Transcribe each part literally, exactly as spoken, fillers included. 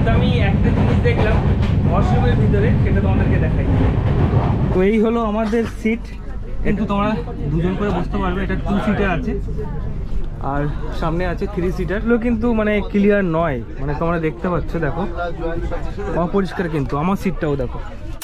কিন্তু আমি একটা জিনিস দেখলাম ওয়াশরুমের ভিতরে, সেটা তোমাদেরকে দেখাই। তো এই হলো আমাদের সিট, কিন্তু তোমরা দুজন করে বসতে পারবে। এটা টু সিটার আছে আর সামনে আছে থ্রি সিটার। এগুলো কিন্তু মানে ক্লিয়ার নয়, মানে তোমরা দেখতে পাচ্ছ, দেখো অপরিষ্কার। কিন্তু আমার সিটটাও দেখো।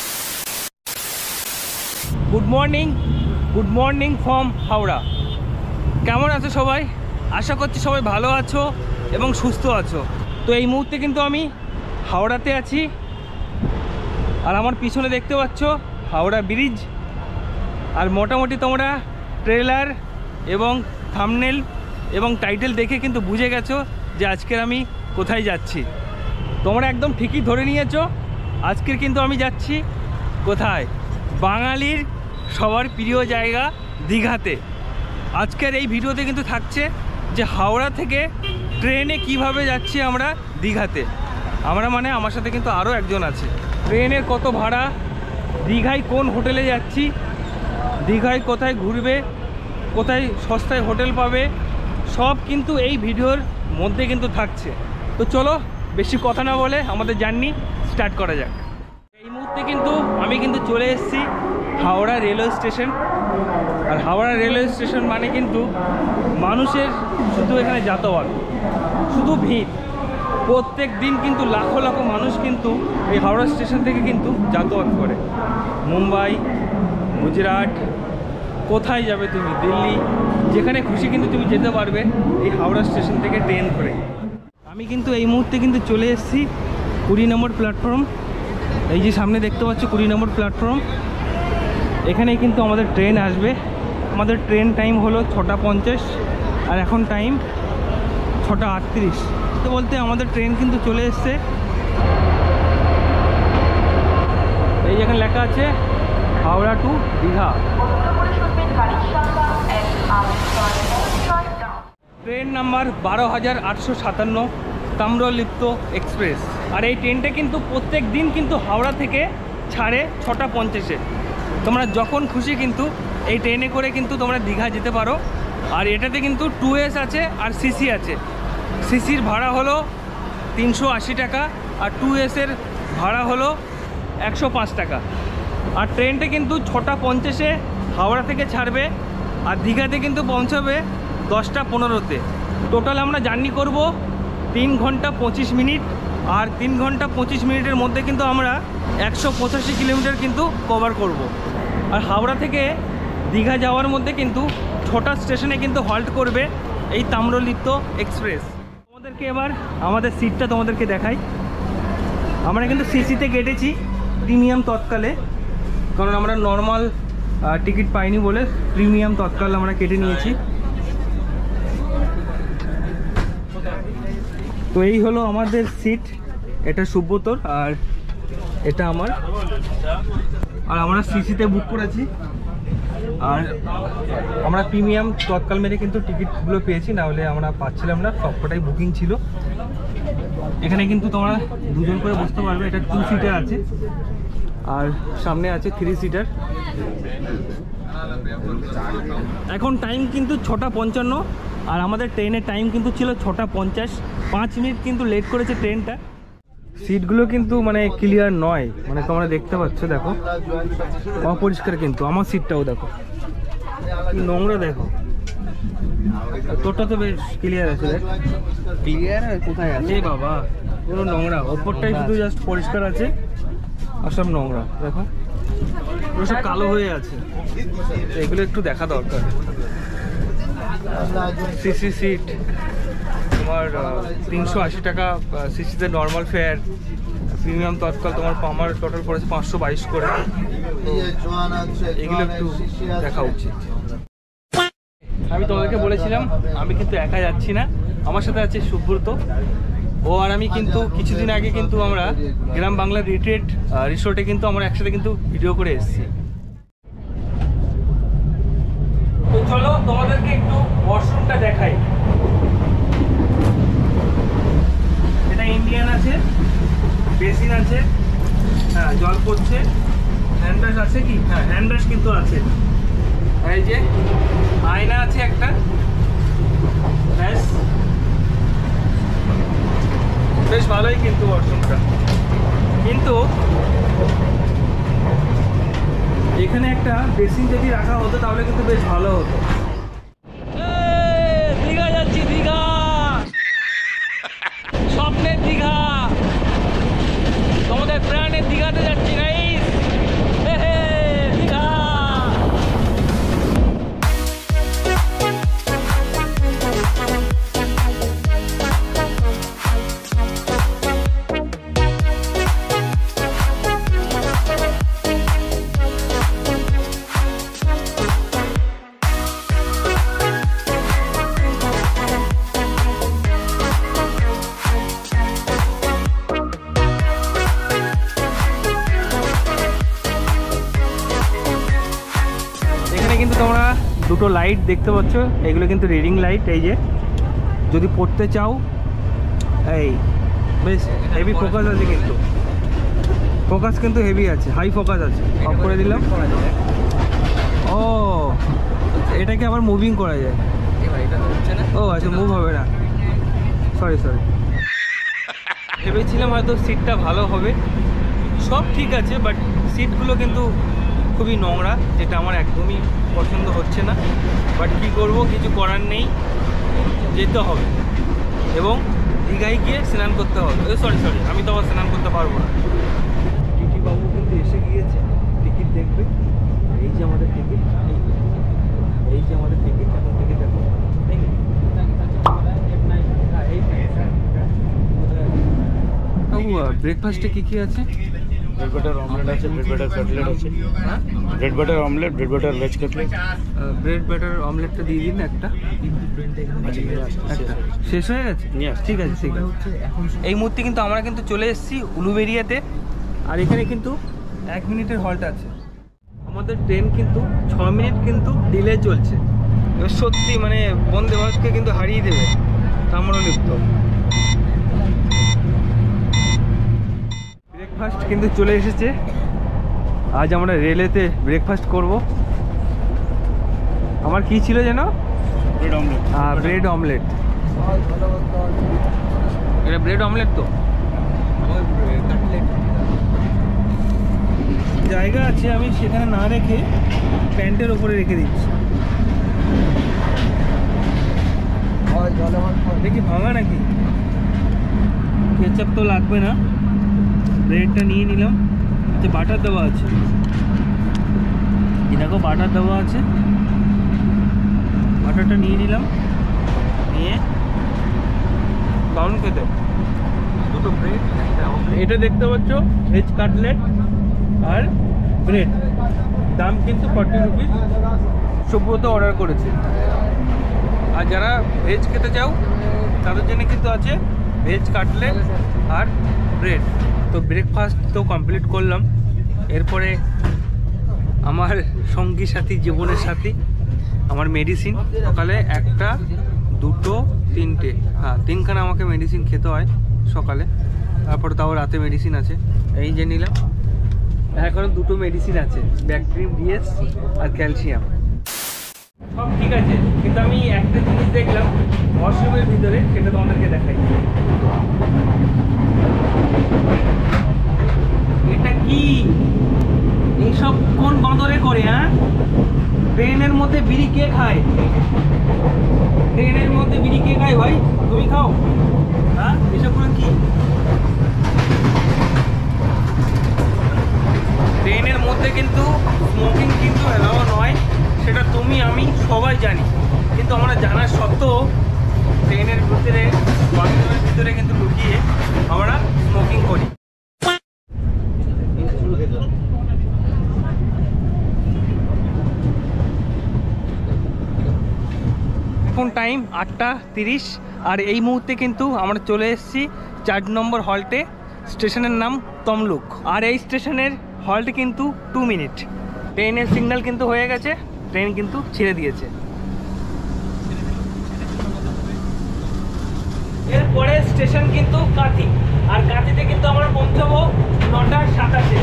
Good morning, good morning from Howrah. কেমন আছো সবাই? আশা করছি সবাই ভালো আছো এবং সুস্থ আছো। তো এই মুহূর্তে কিন্তু আমি হাওড়াতে আছি, আর আমার পিছনে দেখতে পাচ্ছ হাওড়া ব্রিজ। আর মোটামুটি তোমরা ট্রেলার এবং থাম্বনেল এবং টাইটেল দেখে কিন্তু বুঝে গেছো যে আজকের আমি কোথায় যাচ্ছি। তোমরা একদম ঠিকই ধরে নিয়েছো, আজকের কিন্তু আমি যাচ্ছি কোথায়? বাঙালির সবার প্রিয় জায়গা দীঘাতে। আজকের এই ভিডিওতে কিন্তু থাকছে যে হাওড়া থেকে ট্রেনে কিভাবে যাচ্ছি আমরা দীঘাতে। আমরা মানে আমার সাথে কিন্তু আরও একজন আছে। ট্রেনের কত ভাড়া, দীঘায় কোন হোটেলে যাচ্ছি, দীঘায় কোথায় ঘুরবে, কোথায় সস্তায় হোটেল পাবে, সব কিন্তু এই ভিডিওর মধ্যে কিন্তু থাকছে। তো চলো বেশি কথা না বলে আমাদের জার্নি স্টার্ট করা যাক। এই মুহূর্তে কিন্তু আমি কিন্তু চলে এসেছি হাওড়া রেলওয়ে স্টেশন। আর হাওড়া রেলওয়ে স্টেশন মানে কিন্তু মানুষের শুধু এখানে যাতায়াত, শুধু ভিড়। প্রত্যেক দিন কিন্তু লাখো লাখো মানুষ কিন্তু এই হাওড়া স্টেশন থেকে কিন্তু যাতায়াত করে। মুম্বাই, গুজরাট, কোথায় যাবে তুমি, দিল্লি, যেখানে খুশি কিন্তু তুমি যেতে পারবে এই হাওড়া স্টেশন থেকে ট্রেন করে। আমি কিন্তু এই মুহূর্তে কিন্তু চলে এসেছি কুড়ি নম্বর প্ল্যাটফর্ম। এই যে সামনে দেখতে পাচ্ছ কুড়ি নম্বর প্ল্যাটফর্ম, এখানে কিন্তু আমাদের ট্রেন আসবে। আমাদের ট্রেন টাইম হলো ছটা পঞ্চাশ, আর এখন টাইম ছটা আটত্রিশ। তো বলতে আমাদের ট্রেন কিন্তু চলে এসছে। এই যেখানে লেখা আছে Howrah to Digha. Train number বারো হাজার আটশো সাতান্ন তাম্রলিপ্ত এক্সপ্রেস। আর এই ট্রেনটা কিন্তু প্রত্যেক দিন কিন্তু হাওড়া থেকে ছাড়ে ছটা পঞ্চাশে। তোমরা যখন খুশি কিন্তু এই ট্রেনে করে কিন্তু তোমরা দীঘা যেতে পারো। আর এটাতে কিন্তু টু এস আছে আর সিসি আছে। সিসির ভাড়া হলো তিনশো আশি টাকা আর টু এসের ভাড়া হলো একশো পাঁচ টাকা। আর ট্রেনটা কিন্তু ছটা পঞ্চাশে হাওড়া থেকে ছাড়বে আর দীঘাতে কিন্তু পৌঁছাবে দশটা পনেরোতে। টোটাল আমরা জার্নি করব তিন ঘন্টা পঁচিশ মিনিট। আর তিন ঘন্টা পঁচিশ মিনিটের মধ্যে কিন্তু আমরা একশো পঁচাশি কিলোমিটার কিন্তু কভার করব। আর হাওড়া থেকে দীঘা যাওয়ার মধ্যে কিন্তু ছটা স্টেশনে কিন্তু হল্ট করবে এই তাম্রলিপ্ত এক্সপ্রেস। তোমাদেরকে এবার আমাদের সিটটা তোমাদেরকে দেখাই। আমরা কিন্তু সিসিতে কেটেছি প্রিমিয়াম তৎকালে, কারণ আমরা নর্মাল টিকিট পাইনি বলে প্রিমিয়াম তৎকাল আমরা কেটে নিয়েছি। তো এই হলো আমাদের সিট, এটা সুব্রতর আর এটা আমার। আর আমরা সিসিতে বুক করেছি, আর আমরা প্রিমিয়াম তৎকাল মেরে কিন্তু টিকিটগুলো পেয়েছি, না হলে আমরা পাচ্ছিলাম না, সবকটাই বুকিং ছিল। এখানে কিন্তু তোমরা দুজন করে বসতে পারবে। এটা টু সিটার আছে আর সামনে আছে থ্রি সিটার। এখন টাইম কিন্তু ছটা পঞ্চান্ন, আর আমাদের ট্রেনের টাইম কিন্তু ছিল ছটা পঞ্চাশ। পাঁচ মিনিট কিন্তু লেট করেছে ট্রেনটা। সিটগুলো কিন্তু মানে ক্লিয়ার নয়, মানে তোমরা দেখতে পাচ্ছ, দেখো অপরিষ্কার। কিন্তু আমার সিটটাও দেখো কি নোংরা, দেখো। তোরটা তো বেশ ক্লিয়ার আছে। দেখ ক্লিয়ার কোথায় আছে বাবা, পুরো নোংরা। ওপরটাই শুধু জাস্ট পরিষ্কার আছে আর সব নোংরা। দেখো পুরো সব কালো হয়ে আছে, এগুলো একটু দেখা দরকার। সিসি সিট তোমার তিনশো আশি টাকা সিসিতে নর্মাল ফেয়ার। প্রিমিয়াম তৎকাল তোমার আমার টোটাল পড়েছে পাঁচশো বাইশ করে। এগুলো একটু দেখা উচিত। আমি তোমাদেরকে বলেছিলাম আমি কিন্তু একা যাচ্ছি না, আমার সাথে আছে সুব্রত। ও আর আমি কিন্তু কিছুদিন আগে কিন্তু আমরা গ্রাম বাংলা রিট্রিট রিসোর্টে কিন্তু আমরা একসাথে কিন্তু ভিডিও করে এসেছি। তো চলো তোমাদেরকে একটু ওয়াশরুমটা দেখাই। এটা ইন্ডিয়ান আছে, বেসিন আছে, হ্যাঁ জল পড়ছে, হ্যান্ড ব্রাশ আছে কি, হ্যাঁ হ্যান্ড ব্রাশ কিন্তু আছে। এই যে আয়না আছে একটা, ব্যাস। বেশ ভালোই কিন্তু ওয়াশরুমটা, কিন্তু এখানে একটা বেসিন যদি রাখা হতো তাহলে কিন্তু বেশ ভালো হতো। দীঘা যাচ্ছি, দীঘা, স্বপ্নের দীঘা, তোমাদের প্রাণের দীঘাতে যাচ্ছি গাইস। দীঘা কিন্তু তোমরা দুটো লাইট দেখতে পাচ্ছ, এগুলো কিন্তু রিডিং লাইট। এই যে যদি পড়তে চাও, এই বেশ হেভি ফোকাস আছে, কিন্তু ফোকাস কিন্তু হেভি আছে, হাই ফোকাস আছে। অফ করে দিলাম। ও এটাকে আবার মুভিং করা যায়। ও আচ্ছা, মুভ হবে না, সরি সরি। ভেবেছিলাম হয়তো সিটটা ভালো হবে, সব ঠিক আছে, বাট সিটগুলো কিন্তু খুবই নোংরা, যেটা আমার একদমই পছন্দ হচ্ছে না। বাট কী করবো, কিছু করার নেই, যেতে হবে এবং দীঘায় গিয়ে স্নান করতে হবে। সরি সরি আমি তো আবার স্নান করতে পারবো না। টিটি বাবু কিন্তু এসে গিয়েছে, টিকিট দেখবে। এই যে আমাদের টিকিট, এই যে আমাদের টিকিট, এখন টিকিট দেখো। ব্রেকফাস্টে কী কী আছে? ব্রেড বাটার অমলেট আছে, ব্রেড বাটার কাটলেট আছে। হ্যাঁ, bread butter omelette, bread butter veg cutlet. Bread butter অমলেটটা দিয়ে দিন একটা। একটা শেষ হয়ে গেছে? ঠিক আছে ঠিক আছে। এই মুহূর্তে কিন্তু আমরা কিন্তু চলে এসেছি উলুবেড়িয়াতে, আর এখানে কিন্তু এক মিনিটের হল্ট আছে। আমাদের ট্রেন কিন্তু ছ মিনিট কিন্তু ডিলে চলছে। এবার সত্যি মানে বন্দে ভারতকে কিন্তু হারিয়ে দেবে তাম্রলিপ্ত। ব্রেকফাস্ট কিন্তু চলে এসেছে। আজ আমরা রেলেতে ব্রেকফাস্ট করব। আমার কি ছিল যেন? Bread omelette. হ্যাঁ, ব্রেড অমলেট। এটা ব্রেড অমলেট তো? জায়গা আছে, আমি সেখানে না রেখে প্যান্টের ওপরে রেখে দিচ্ছি। দেখি ভাঙা নাকি? কেচাপ তো লাগবে না। ব্রেডটা নিয়ে নিলাম। আচ্ছা, বাটার দেওয়া আছে, দেখো বাটার দেওয়া আছে। বাটারটা নিয়ে নিলাম, নিয়ে বাউন খেতে দুটো ব্রেড। এটা দেখতে পাচ্ছ ভেজ কাটলেট আর ব্রেড, দাম কিন্তু ফর্টি রুপিস। সুব্রত অর্ডার করেছে। আর যারা ভেজ খেতে চাও তাদের জন্য কিন্তু আছে ভেজ কাটলেট আর ব্রেড। তো ব্রেকফাস্ট তো কমপ্লিট করলাম। এরপরে আমার সঙ্গী সাথী, জীবনের সাথী, আমার মেডিসিন। সকালে একটা, দুটো, তিনটে, হ্যাঁ তিনখানা আমাকে মেডিসিন খেতে হয় সকালে। তারপরে তাও রাতে মেডিসিন আছে। এই যে নিলাম। এখন দুটো মেডিসিন আছে, ব্যাকট্রিম ডিএস আর ক্যালসিয়াম। সব ঠিক আছে, কিন্তু আমি একটা জিনিস দেখলাম ওয়াশরুমের ভিতরে, সেটা তোমাদেরকে দেখাই। এটা কি? এইসব কোন বাঁদরে করে? হ্যাঁ, ট্রেনের মধ্যে বিড়ি কে খায়? ট্রেনের মধ্যে বিড়ি কে খায় ভাই? তুমি খাও? হ্যাঁ, এসব করে কি? ট্রেনের মধ্যে কিন্তু স্মোকিং কিন্তু এলাও নয়, সেটা তুমি আমি সবাই জানি। কিন্তু আমরা জানার সত্ত্বেও ট্রেনের ভিতরে, বাথরুমের ভিতরে কিন্তু লুকিয়ে আমরা স্মোকিং করি। এখন টাইম আটটা তিরিশ, আর এই মুহূর্তে কিন্তু আমরা চলে এসেছি চার নম্বর হল্টে। স্টেশনের নাম তমলুক, আর এই স্টেশনের হল্ট কিন্তু টু মিনিট। ট্রেনের সিগন্যাল কিন্তু হয়ে গেছে, ট্রেন কিন্তু ছেড়ে দিয়েছে। এরপরে স্টেশন কিন্তু কাঁথি, আর কাঁথিতে কিন্তু আমরা পৌঁছাবো নটা সাতাশে।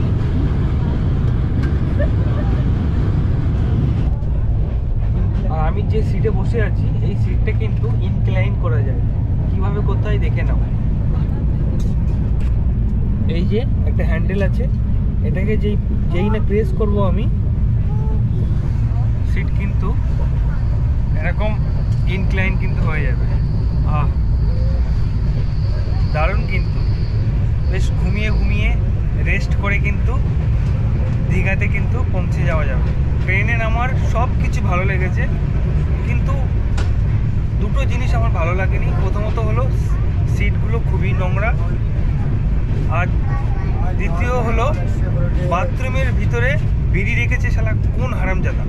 আর আমি যে সিটে বসে আছি এই সিটটা কিন্তু ইনক্লাইন করা যায়, কিভাবে করতে হয় দেখে নাও। এই যে একটা হ্যান্ডেল আছে, এটাকে যেই যেই না প্রেস করব আমি, সিট কিন্তু এরকম ইনক্লাইন কিন্তু হয়ে যাবে। আহ দারুণ, কিন্তু বেশ ঘুমিয়ে ঘুমিয়ে রেস্ট করে কিন্তু দীঘাতে কিন্তু পৌঁছে যাওয়া যাবে। ট্রেনে আমার সব কিছু ভালো লেগেছে, কিন্তু দুটো জিনিস আমার ভালো লাগেনি। প্রথমত হলো সিটগুলো খুবই নোংরা, আর দ্বিতীয় হলো বাথরুমের ভিতরে বিড়ি রেখেছে শালা কোন হারামজাদা।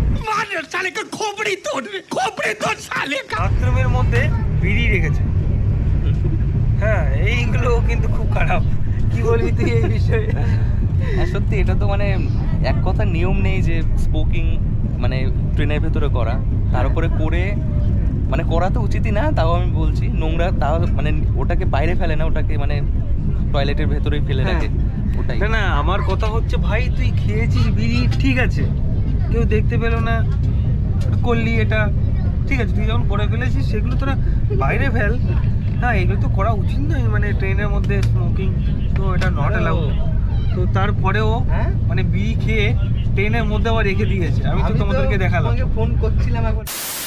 বাথরুমের মধ্যে বিড়ি রেখেছে, হ্যাঁ এইগুলো কিন্তু খুব খারাপ। কি বলবি তুই এই বিষয়ে? হ্যাঁ সত্যি, এটা তো মানে এক কথা নিয়ম নেই যে স্মোকিং মানে ট্রেনের ভেতরে করা, তার উপরে করে মানে করা তো উচিতই না। তাও আমি বলছি নোংরা, তাও মানে ওটাকে বাইরে ফেলে না, ওটাকে মানে টয়লেটের ভেতরেই ফেলে রাখে। ওটাই না না, আমার কথা হচ্ছে ভাই তুই খেয়েছিস বিড়ি, ঠিক আছে, কেউ দেখতে পেলো না, করলি এটা ঠিক আছে, তুই যখন করে ফেলেছিস সেগুলো তোরা বাইরে ফেল। হ্যাঁ এগুলো তো করা উচিত নয়, মানে ট্রেনের মধ্যে স্মোকিং, তো এটা নট অ্যালাউড। তো তারপরেও মানে বিড়ি খেয়ে ট্রেনের মধ্যে আবার রেখে দিয়েছে। আমি তো তোমাদেরকে দেখালাম, ফোন করছিলাম একবার।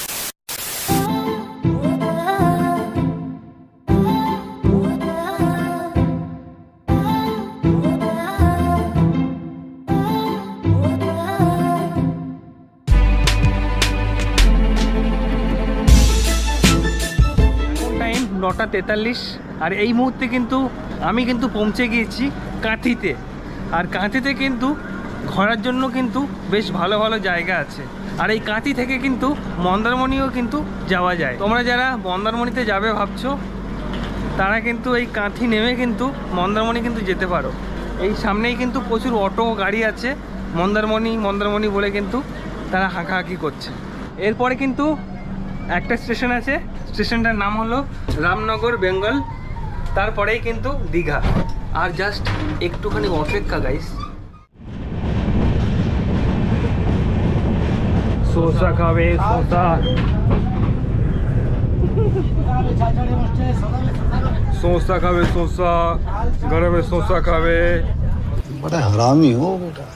টাইম নটা তেতাল্লিশ, আর এই মুহূর্তে কিন্তু আমি কিন্তু পৌঁছে গিয়েছি কাঁথিতে। আর কাঁথিতে কিন্তু ঘোরার জন্য কিন্তু বেশ ভালো ভালো জায়গা আছে, আর এই কাঁথি থেকে কিন্তু মন্দারমণিও কিন্তু যাওয়া যায়। তোমরা যারা মন্দারমণিতে যাবে ভাবছো, তারা কিন্তু এই কাঁথি নেমে কিন্তু মন্দারমণি কিন্তু যেতে পারো। এই সামনেই কিন্তু প্রচুর অটো গাড়ি আছে, মন্দারমণি মন্দারমণি বলে কিন্তু তারা হাঁকাহাঁকি করছে। এরপরে কিন্তু একটা স্টেশন আছে, স্টেশনটার নাম হলো রামনগর বেঙ্গল, তারপরেই কিন্তু দীঘা। আর জাস্ট একটুখানি অপেক্ষা গাইস। শসা খাবে, শসা শসা খাবে, শসা গরমে শসা খাবে। बड़ा हरामी हो बेटा।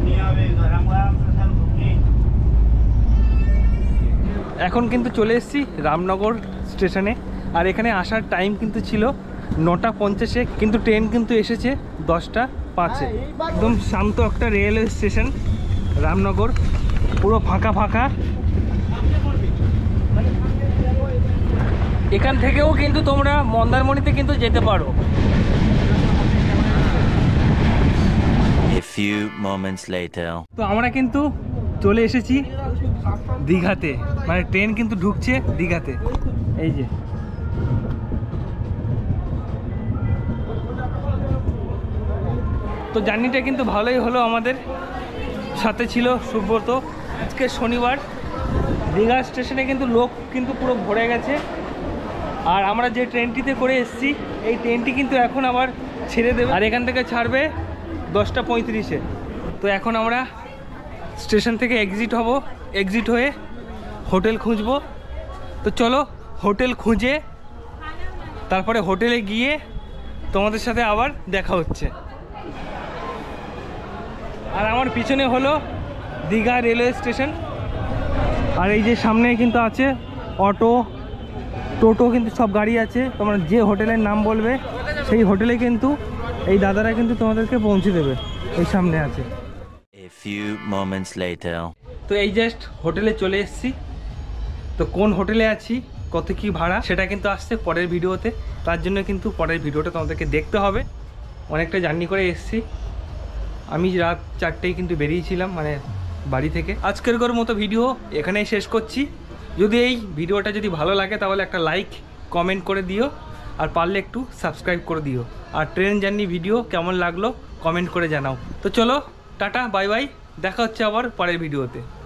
এখন কিন্তু চলে এসেছি রামনগর স্টেশনে, আর এখানে আসার টাইম কিন্তু ছিল নটা পঞ্চাশে, কিন্তু ট্রেন কিন্তু এসেছে দশটা পাঁচে। একদম শান্ত একটা রেলওয়ে স্টেশন রামনগর, পুরো ফাঁকা ফাঁকা। এখান থেকেও কিন্তু তোমরা মন্দারমণিতে কিন্তু যেতে পারো। A few moments later. তো আমরা কিন্তু চলে এসেছি দীঘাতে, মানে ট্রেন কিন্তু ঢুকছে দীঘাতে। এই যে তো জার্নিটা কিন্তু ভালোই হলো, আমাদের সাথে ছিল সুব্রত। আজকে শনিবার, দীঘা স্টেশনে কিন্তু লোক কিন্তু পুরো ভরে গেছে। আর আমরা যে ট্রেনটিতে করে এসেছি, এই ট্রেনটি কিন্তু এখন আবার ছেড়ে দেবে, আর এখান থেকে ছাড়বে দশটা পঁয়ত্রিশে। তো এখন আমরা স্টেশন থেকে এক্সিট হব, এক্সিট হয়ে হোটেল খুঁজবো। তো চলো হোটেল খুঁজে তারপরে হোটেলে গিয়ে তোমাদের সাথে আবার দেখা হচ্ছে। আর আমার পিছনে হলো দীঘা রেলওয়ে স্টেশন, আর এই যে সামনে কিন্তু আছে অটো টোটো, কিন্তু সব গাড়ি আছে। তোমরা যে হোটেলের নাম বলবে সেই হোটেলে কিন্তু এই দাদারা কিন্তু তোমাদেরকে পৌঁছে দেবে, এই সামনে আছে। A few moments later. তো এই জাস্ট হোটেলে চলে এসেছি। তো কোন হোটেলে আছি, কত কি ভাড়া, সেটা কিন্তু আসছে পরের ভিডিওতে। তার জন্য কিন্তু পরের ভিডিওটা তোমাদেরকে দেখতে হবে। অনেকটা জার্নি করে এসেছি, আমি রাত চারটেই কিন্তু বেরিয়েছিলাম মানে বাড়ি থেকে। আজকের মতো ভিডিও এখানেই শেষ করছি। যদি এই ভিডিওটা যদি ভালো লাগে তাহলে একটা লাইক কমেন্ট করে দিও, আর পারলে একটু সাবস্ক্রাইব করে দিও। আর ট্রেন জার্নি ভিডিও কেমন লাগলো কমেন্ট করে জানাও। তো চলো টাটা, বাই বাই, দেখা হচ্ছে আবার পরের ভিডিওতে।